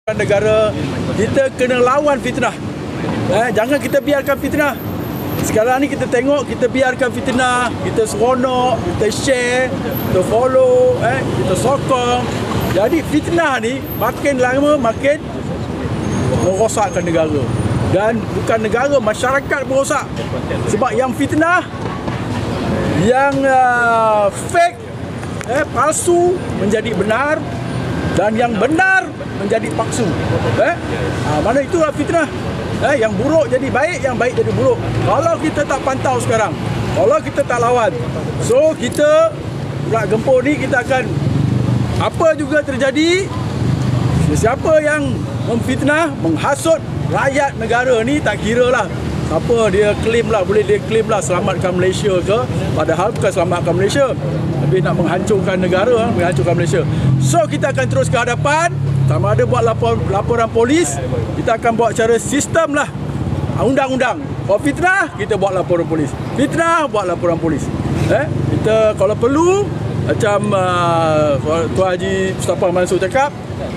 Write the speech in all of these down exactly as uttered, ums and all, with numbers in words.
Negara kita kena lawan fitnah. Eh, jangan kita biarkan fitnah. Sekarang ni kita tengok, kita biarkan fitnah, kita seronok, kita share, kita follow, eh, kita sokong. Jadi fitnah ni makin lama makin merosakkan negara. Dan bukan negara, masyarakat merosak. Sebab yang fitnah, yang uh, fake, eh, palsu menjadi benar, dan yang benar menjadi palsu. Eh? Ha, mana itulah fitnah. Eh, yang buruk jadi baik, yang baik jadi buruk. Kalau kita tak pantau sekarang, kalau kita tak lawan, so kita pula gempur ni kita akan, apa juga terjadi, siapa yang memfitnah, menghasut rakyat negara ni, tak kira lah siapa dia claim lah, boleh dia claim lah selamatkan Malaysia ke, padahal bukan selamatkan Malaysia, tapi nak menghancurkan negara, menghancurkan Malaysia. So kita akan terus ke hadapan, sama ada buat lapor, laporan polis, kita akan buat cara sistem lah, undang-undang. Kalau fitnah, kita buat laporan polis, fitnah, buat laporan polis. Eh, kita kalau perlu, macam uh, Tuan Haji Mustafa Mansur cakap,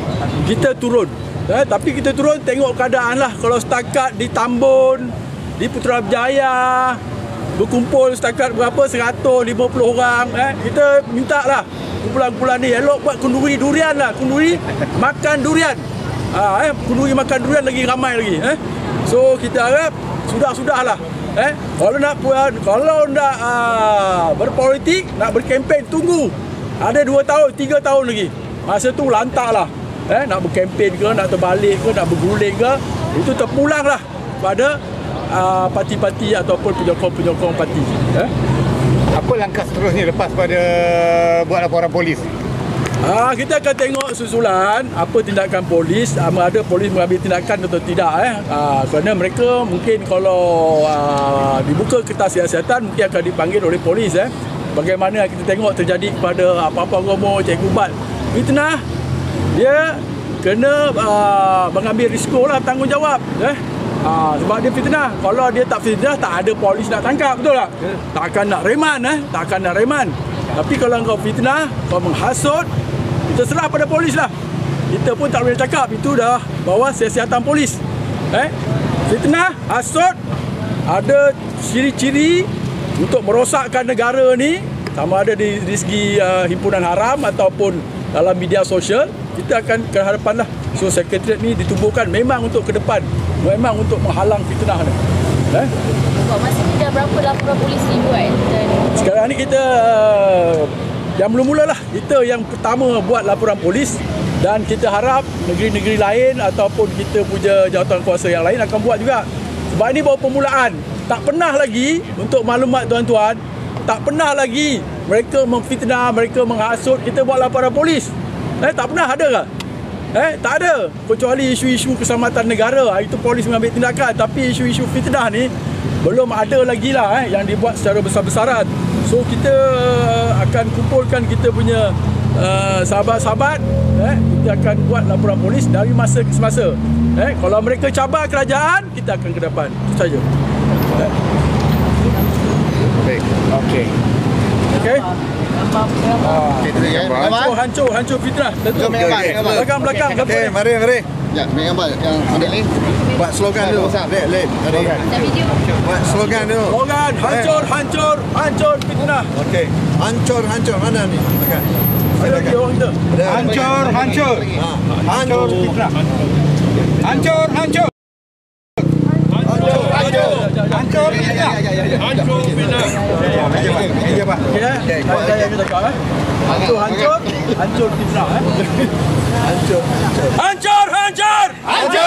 kita turun. Eh, tapi kita turun tengok keadaan lah. Kalau setakat di Tambun, di Putrajaya berkumpul setakat berapa, seratus lima puluh orang, eh, kita minta lah kumpulan-kumpulan ni elok buat kenduri durian lah, kenduri makan durian, ha, eh, kenduri makan durian lagi ramai lagi, eh. So kita harap sudah-sudah lah, eh, kalau nak kalau nak uh, berpolitik, nak berkempen, tunggu ada dua tahun, tiga tahun lagi, masa tu lantak lah, eh, nak berkempen ke, nak terbalik ke, nak berguling ke, itu terpulang lah pada Uh, parti-parti ataupun penyokong-penyokong parti. Eh? Apa langkah seterusnya lepas pada buat laporan polis? Ah, kita akan tengok susulan apa tindakan polis, sama ada polis mengambil tindakan atau tidak. Eh? Ah, kerana mereka mungkin kalau ah, dibuka kertas siasatan, mungkin akan dipanggil oleh polis. Eh? Bagaimana kita tengok terjadi kepada apa-apa romo, cikgu bat, fitnah, dia kena ah, mengambil risiko lah, tanggungjawab. Eh? Ha, sebab dia fitnah. Kalau dia tak fitnah, tak ada polis nak tangkap, betul tak? Yeah. Tak akan nak reman, eh? Tak akan nak reman. Tapi kalau kau fitnah, kau menghasut, kita serah pada polis lah. Kita pun tak boleh cakap, itu dah bawah siasatan polis. Eh? Fitnah, hasut, ada ciri-ciri untuk merosakkan negara ni, sama ada di, di segi uh, himpunan haram ataupun dalam media sosial, kita akan ke hadapan lah. So sekretariat ni ditubuhkan memang untuk ke depan, memang untuk menghalang fitnah ni. Eh? Masa ni dah berapa laporan polis dibuat? Dan sekarang ni kita uh, yang mula-mula lah, kita yang pertama buat laporan polis, dan kita harap negeri-negeri lain ataupun kita punya jawatan kuasa yang lain akan buat juga. Sebab ini baru permulaan. Tak pernah lagi, untuk maklumat tuan-tuan, tak pernah lagi mereka memfitnah, mereka menghasut, kita buat laporan polis. Eh, tak pernah ada ke? Eh, tak ada. Kecuali isu-isu keselamatan negara, itu polis mengambil tindakan. Tapi isu-isu fitnah ni belum ada lagi lah, eh, yang dibuat secara besar-besaran. So kita akan kumpulkan kita punya uh, sahabat-sahabat, eh, kita akan buat laporan polis dari masa ke semasa. Eh, kalau mereka cabar kerajaan, kita akan ke depan. Itu saja. Eh. Baik. Okey. Okey. Hancur, hancur, hancur fitnah. Tentu. Belakang, belakang. Okey, mari, mari. Ya, ambil gambar yang ambil ni. Buat slogan dulu. Lek, lek. Mari. Buat slogan dulu. Slogan, hancur, hancur, hancur fitnah. Okey. Hancur, hancur. Mana ni? Makan. Ada lagi orang kita. Hancur, hancur. Ha, hancur fitnah. Hancur, hancur. Hancur, hancur. Hancur fitnah. Hancur fitnah. Meja, Pak. Meja, Pak. Okey, eh. Saya yang cakap, eh. Hancur, hancur, hancur fitnah, eh. Hancur, hancur. Hancur, hancur. Hancur.